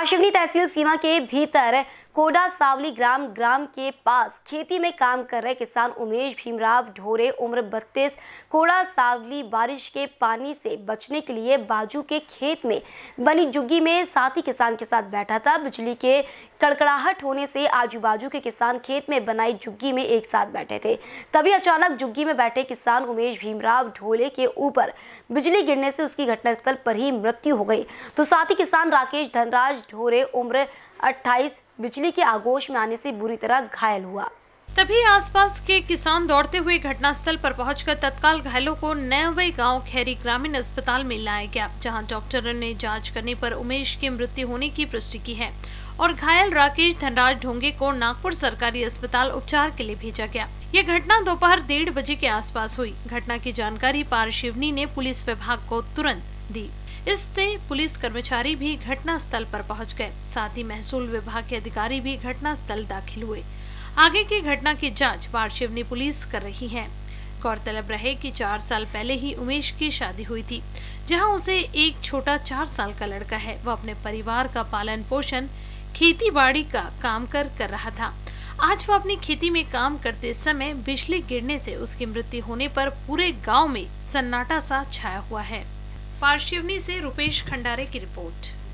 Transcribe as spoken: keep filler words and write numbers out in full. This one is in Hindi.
पारशिवनी तहसील सीमा के भीतर कोडा सावली ग्राम ग्राम के पास खेती में काम कर रहे किसान उमेश भीमराव ढोरे उम्र बत्तीस कोडा सावली बारिश के पानी से बचने के लिए बाजू के खेत में बनी झुग्गी में साथी किसान के साथ बैठा था। बिजली के कड़कड़ाहट होने से आजू बाजू के किसान खेत में बनाई झुग्गी में एक साथ बैठे थे। तभी अचानक झुग्गी में बैठे किसान उमेश भीमराव ढोले के ऊपर बिजली गिरने से उसकी घटनास्थल पर ही मृत्यु हो गई। तो साथी किसान राकेश धनराज ढोरे उम्र अट्ठाईस बिजली के आगोश में आने से बुरी तरह घायल हुआ। तभी आसपास के किसान दौड़ते हुए घटनास्थल पर पहुंचकर तत्काल घायलों को नवे गांव खैरी ग्रामीण अस्पताल में लाया गया, जहां डॉक्टरों ने जांच करने पर उमेश की मृत्यु होने की पुष्टि की है और घायल राकेश धनराज ढोंगे को नागपुर सरकारी अस्पताल उपचार के लिए भेजा गया। ये घटना दोपहर डेढ़ बजे के आसपास हुई। घटना की जानकारी पारशिवनी ने पुलिस विभाग को तुरंत दी। इससे पुलिस कर्मचारी भी घटना स्थल पर पहुंच गए। साथ ही महसूल विभाग के अधिकारी भी घटना स्थल दाखिल हुए। आगे की घटना की जांच पारशिवनी पुलिस कर रही है। गौरतलब रहे कि चार साल पहले ही उमेश की शादी हुई थी, जहां उसे एक छोटा चार साल का लड़का है। वह अपने परिवार का पालन पोषण खेती बाड़ी का काम कर कर रहा था। आज वह अपनी खेती में काम करते समय बिजली गिरने से उसकी मृत्यु होने पर पूरे गाँव में सन्नाटा सा छाया हुआ है। पारशिवनी से रुपेश खंडारे की रिपोर्ट।